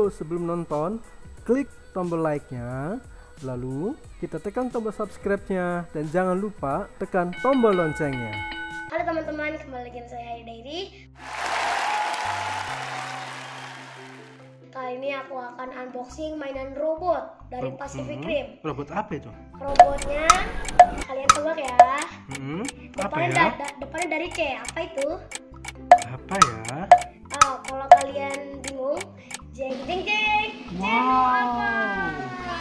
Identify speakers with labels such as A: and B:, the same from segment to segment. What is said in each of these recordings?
A: sebelum nonton, klik tombol like-nya, lalu kita tekan tombol subscribe-nya, dan jangan lupa tekan tombol loncengnya.
B: Halo teman-teman, kembali lagi dengan saya Hari Dairy. Kali ini aku akan unboxing mainan robot dari Pacific Rim.
A: Robot apa itu?
B: Robotnya kalian tebak ya.
A: Apa ya?
B: Depannya dari C. Apa itu?
A: Apa ya?
B: Oh, kalau kalian bingung, jeng jeng jeng.
A: Wow.
B: Apa?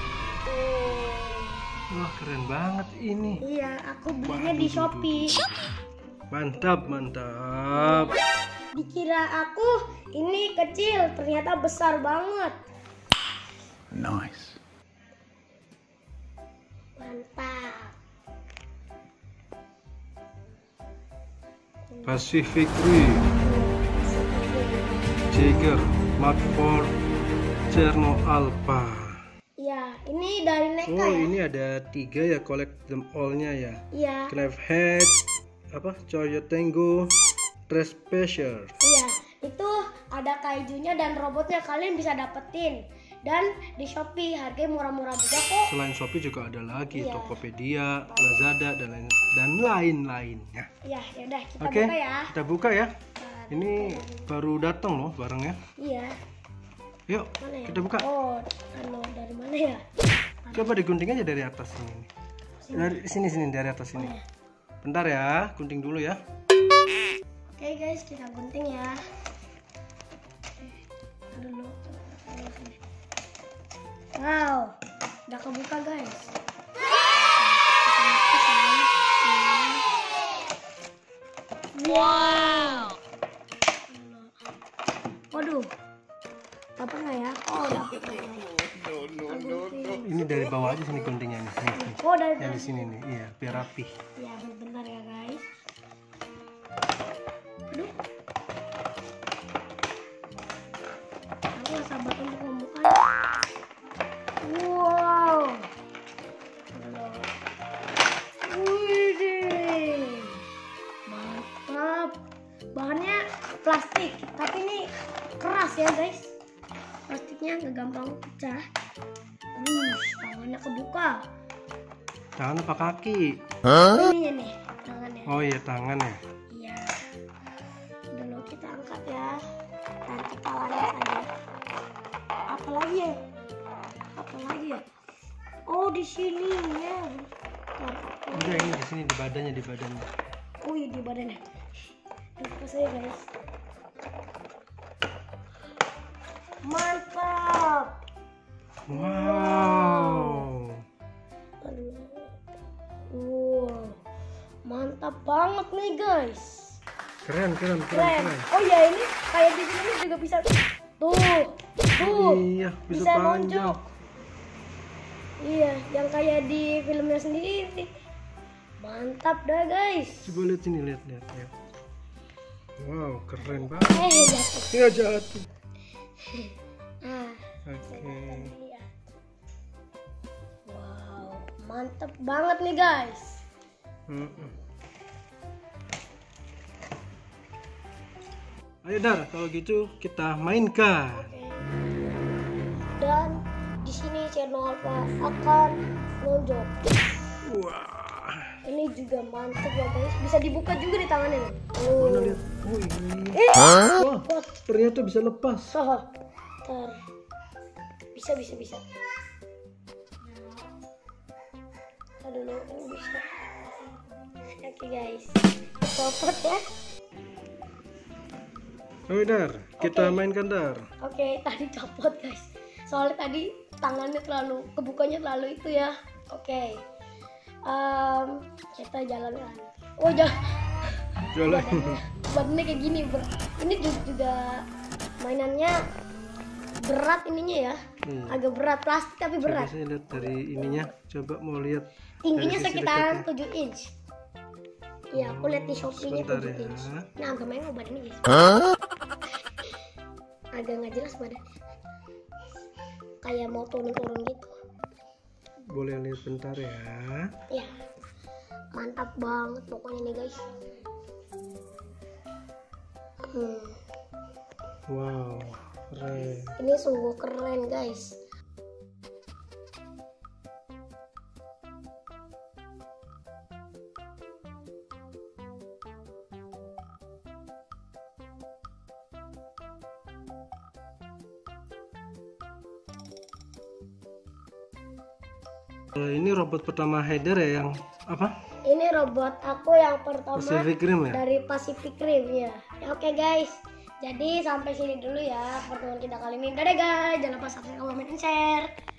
A: Wah, keren banget ini.
B: Iya, aku belinya di Shopee.
A: Mantap, mantap.
B: Dikira aku ini kecil, ternyata besar banget.
C: Nice.
B: Mantap.
A: Pacific Rim, Jaeger, Mark IV, Cherno Alpha.
B: Ya, ini dari NECA
A: Oh,
B: ya.
A: ini ada 3 ya, collect them all-nya ya.
B: Iya.
A: Knife Head, Choyo Tango, Trespasher.
B: Iya, itu ada kaijunya dan robotnya kalian bisa dapetin. Dan di Shopee harganya murah-murah juga kok.
A: Selain Shopee juga ada lagi
B: Iya.
A: Tokopedia, Lazada dan lain-lainnya.
B: Iya, yaudah kita
A: Oke,
B: buka ya.
A: kita buka ya.
B: Nah,
A: Ini baru datang loh barangnya.
B: iya.
A: Yuk,
B: Mana ya?
A: kita buka.
B: Oh, dari mana ya?
A: Coba digunting aja dari atas ini. Dari sini dari atas sini. Bentar ya, gunting dulu ya.
B: Oke guys, kita gunting ya. Dulu. Wow, udah kebuka guys. Wow. Waduh, dapat nggak ya? Oh, dapat.
A: Ini dari bawah aja sini guntingnya nih. Nih.
B: Oh, dari
A: Yang di sini nih, iya, biar rapi.
B: ya benar ya guys. Aduh, aku nggak sabar untuk membukanya. Wow. Wih, mantap. Bahannya plastik, tapi ini keras ya guys. Plastiknya nggak gampang pecah. Tangannya kebuka.
A: Tangan apa kaki?
B: Ininya nih, tangannya.
A: Oh iya, tangan ya.
B: Iya. Dulu kita angkat ya. Dan kita lanjut aja. Apa lagi ya? Apa lagi ya? Oh, di sini ya.
A: Udah, ini di sini di badannya.
B: Oh iya, di badannya. Lupa saya guys. Mantap.
A: Wow.
B: Aduh. Wow. Mantap banget nih guys.
A: Keren.
B: Oh ya, ini kayak di sini juga bisa. Tuh.
A: Iya, bisa panjang.
B: nonjok. Iya, yang kayak di filmnya sendiri. Mantap dah guys.
A: Coba lihat sini, lihat. Wow, keren banget.
B: Jatuh.
A: Nggak jatuh.
B: Ah,
A: Oke.
B: iya. Wow, mantap banget nih guys.
A: Ayo Dar, kalau gitu kita mainkan.
B: Dan di sini channel Alpha akan nonjok.
A: Wah.
B: Ini juga mantap ya guys. Bisa dibuka juga di tangannya nih.
A: Mana lihat? Oh ini. Wah, ternyata bisa lepas.
B: Bisa. Aduh, ini bisa. Oke guys, copot ya.
A: Ayo Dar, kita
B: Oke.
A: mainkan Dar.
B: Oke, tadi copot guys. Soalnya tadi tangannya kebukanya terlalu itu ya. Oke. Kita jalan. Oh,
A: Jalan.
B: badannya kayak gini, bro. Ini juga mainannya berat ininya ya. Agak berat, plastik tapi berat.
A: Coba saya lihat dari ininya. Coba mau lihat.
B: Tingginya
A: dari sisi
B: sekitar
A: dekatnya.
B: 7 inch. Iya, aku lihat di Shopee-nya
A: Sebentar
B: 7
A: ya.
B: inch. Nah, agak main badannya guys. Agak nggak jelas badannya. Kayak mau turun-turun gitu.
A: Boleh lihat bentar ya.
B: Ya, mantap banget pokoknya nih guys.
A: Wow, Keren.
B: Ini sungguh keren guys.
A: Ini robot pertama Heather ya, yang apa?
B: Ini robot aku yang pertama
A: Pacific Rim ya?
B: dari Pacific Rim ya. Oke guys. Jadi sampai sini dulu ya pertemuan kita kali ini. Dadah guys, jangan lupa subscribe, comment, dan share.